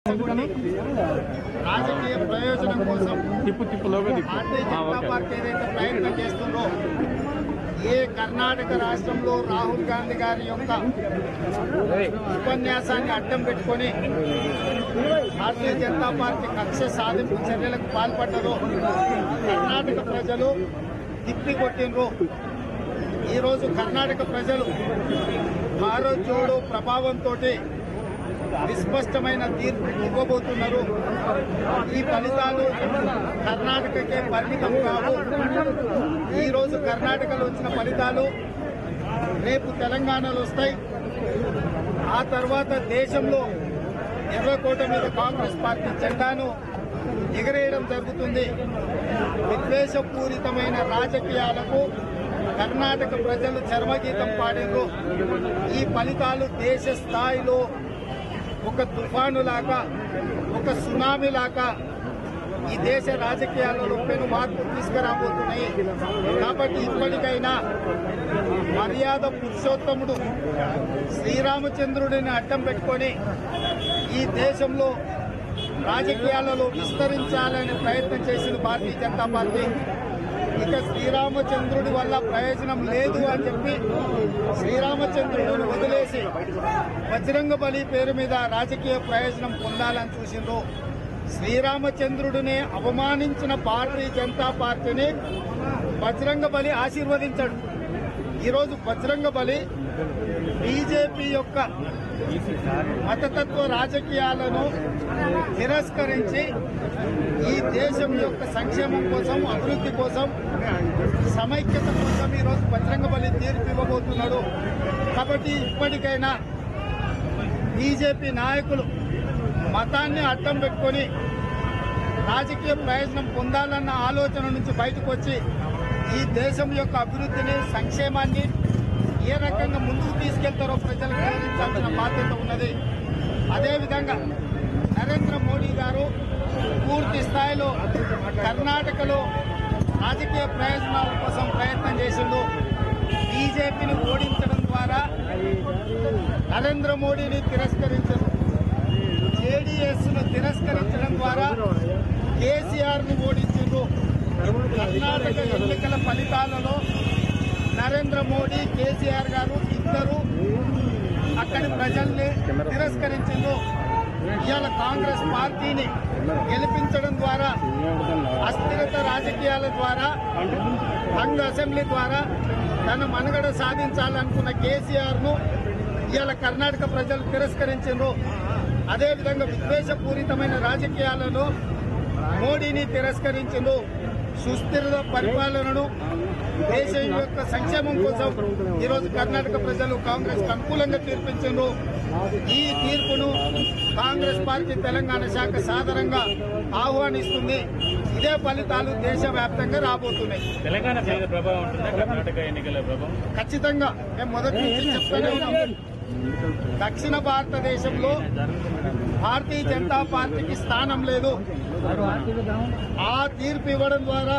రాజకీయ ప్రయోజనం కోసం భారతీయ జనతా పార్టీ ఏదైతే ప్రయత్నం చేస్తుందో ఏ కర్ణాటక రాష్ట్రంలో రాహుల్ గాంధీ గారి యొక్క ఉపన్యాసాన్ని అడ్డం పెట్టుకొని భారతీయ జనతా పార్టీ కక్ష సాధింపు చర్యలకు పాల్పడ్డారో కర్ణాటక ప్రజలు తిప్పికొట్టినరు. ఈరోజు కర్ణాటక ప్రజలు భారత్ జోడో ప్రభావంతో విస్పష్టమైన తీర్పు ఇవ్వబోతున్నారు. ఈ ఫలితాలు కర్ణాటకకే పరిమితం కావు. ఈరోజు కర్ణాటకలో వచ్చిన ఫలితాలు రేపు తెలంగాణలో వస్తాయి. ఆ తర్వాత దేశంలో ఎర్రకోట మీద కాంగ్రెస్ పార్టీ జెండాను ఎగరేయడం జరుగుతుంది. విద్వేషపూరితమైన రాజకీయాలకు కర్ణాటక ప్రజలు చర్మగీతం పాడారు. ఈ ఫలితాలు దేశ స్థాయిలో ఒక తుఫాను లాగా, ఒక సునామీ లాగా ఈ దేశ రాజకీయాలలో పెను మార్పు తీసుకురాబోతున్నాయి. కాబట్టి ఇప్పటికైనా మర్యాద పురుషోత్తముడు శ్రీరామచంద్రుడిని అడ్డం పెట్టుకొని ఈ దేశంలో రాజకీయాలలో విస్తరించాలని ప్రయత్నం చేసిన భారతీయ జనతా పార్టీ ఇక శ్రీరామచంద్రుడి వల్ల ప్రయోజనం లేదు అని చెప్పి శ్రీరామచంద్రుడిని వదిలేసి బజరంగ బలి పేరు మీద రాజకీయ ప్రయోజనం పొందాలని చూసిండ్రు. శ్రీరామచంద్రుడిని అవమానించిన భారతీయ జనతా పార్టీని బజరంగ బలి ఆశీర్వదించాడు. ఈరోజు బజరంగ బలి బీజేపీ యొక్క మతతత్వ రాజకీయాలను తిరస్కరించి ఈ దేశం యొక్క సంక్షేమం కోసం, అభివృద్ధి కోసం, సమైక్యత కోసం ఈరోజు బజరంగ బలి తీర్పు ఇవ్వబోతున్నాడు. కాబట్టి ఇప్పటికైనా బీజేపీ నాయకులు మతాన్ని అడ్డం పెట్టుకొని రాజకీయ ప్రయోజనం పొందాలన్న ఆలోచన నుంచి బయటకు వచ్చి ఈ దేశం యొక్క అభివృద్ధిని, సంక్షేమాన్ని ఏ రకంగా ముందుకు తీసుకెళ్తారో ప్రజలకు వివరించాల్సిన బాధ్యత ఉన్నది. అదేవిధంగా నరేంద్ర మోడీ గారు పూర్తి స్థాయిలో కర్ణాటకలో రాజకీయ ప్రయోజనాల కోసం ప్రయత్నం చేసిండు. బీజేపీని ఓడించడం ద్వారా నరేంద్ర మోడీని తిరస్కరించారు. జేడీఎస్ ను తిరస్కరించడం ద్వారా కేసీఆర్ ను ఓడించారు. కర్ణాటక ఎన్నికల ఫలితాలలో నరేంద్ర మోడీ, కేసీఆర్ గారు ఇద్దరు అక్కడి ప్రజల్ని తిరస్కరించారు. ఇవాళ కాంగ్రెస్ పార్టీని గెలిపించడం ద్వారా, అస్థిరత రాజకీయాల ద్వారా, హంగ్ అసెంబ్లీ ద్వారా తన మనుగడ సాధించాలనుకున్న కేసీఆర్ ను ఇవాళ కర్ణాటక ప్రజలు తిరస్కరించారు. అదేవిధంగా విద్వేషపూరితమైన రాజకీయాలను మోడీని తిరస్కరించారు. సుస్థిర పరిపాలనను, దేశం యొక్క సంక్షేమం కోసం ఈరోజు కర్ణాటక ప్రజలు కాంగ్రెస్ కు అనుకూలంగా తీర్పిచ్చారు. ఈ తీర్పును కాంగ్రెస్ పార్టీ తెలంగాణ శాఖ సాదరంగా ఆహ్వానిస్తుంది. ఇదే ఫలితాలు దేశవ్యాప్తంగా రాబోతున్నాయి. తెలంగాణ ప్రభావం ఉంటుందా కర్ణాటక ఎన్నికల ప్రభావం? ఖచ్చితంగా మేము మొదటి నుంచి చెప్తూనే ఉన్నాం. దక్షిణ భారతదేశంలో భారతీయ జనతా పార్టీకి స్థానం లేదు. ఆ తీర్పు ఇవ్వడం ద్వారా,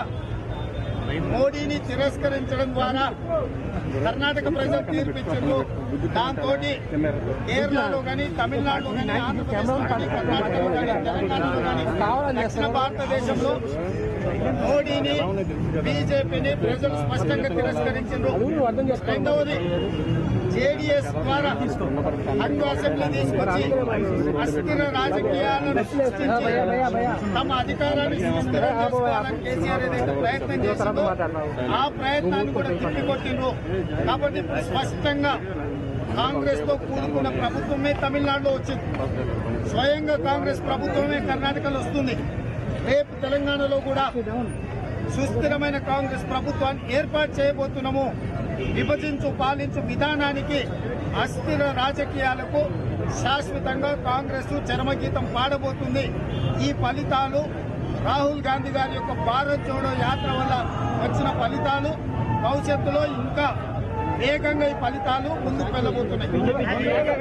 మోడీని తిరస్కరించడం ద్వారా కర్ణాటక ప్రజలు తీర్పిచ్చారు. దాంతో కేరళలో కానీ, తమిళనాడులో కానీ, ఆంధ్రప్రదేశ్లో కానీ, కర్ణాటకలో కానీ, తెలంగాణలో కానీ దక్షిణ భారతదేశంలో మోడీని, బీజేపీని ప్రజలు స్పష్టంగా తిరస్కరించారు. రెండవది, జేడీఎస్ ద్వారా హంగ్ అసెంబ్లీ తీసుకొచ్చి అస్థిర రాజకీయాలను సృష్టించి తమ అధికారాన్ని సుస్థిరం చేసుకోవాలని కేసీఆర్ ఏదైతే ప్రయత్నం చేసిందో ఆ ప్రయత్నాన్ని కూడా తిప్పికొట్టిండ్రు. కాబట్టి ఇప్పుడు స్పష్టంగా కాంగ్రెస్ తో కూడుకున్న ప్రభుత్వమే తమిళనాడులో వచ్చింది. స్వయంగా కాంగ్రెస్ ప్రభుత్వమే కర్ణాటకలో వస్తుంది. రేపు తెలంగాణలో కూడా సుస్థిరమైన కాంగ్రెస్ ప్రభుత్వాన్ని ఏర్పాటు చేయబోతున్నాము. విభజించు పాలించు విధానానికి, అస్థిర రాజకీయాలకు శాశ్వతంగా కాంగ్రెస్ చరమగీతం పాడబోతుంది. ఈ ఫలితాలు రాహుల్ గాంధీ గారి యొక్క భారత్ జోడో యాత్ర వల్ల వచ్చిన ఫలితాలు. భవిష్యత్తులో ఇంకా వేగంగా ఈ ఫలితాలు ముందుకు వెళ్లబోతున్నాయి.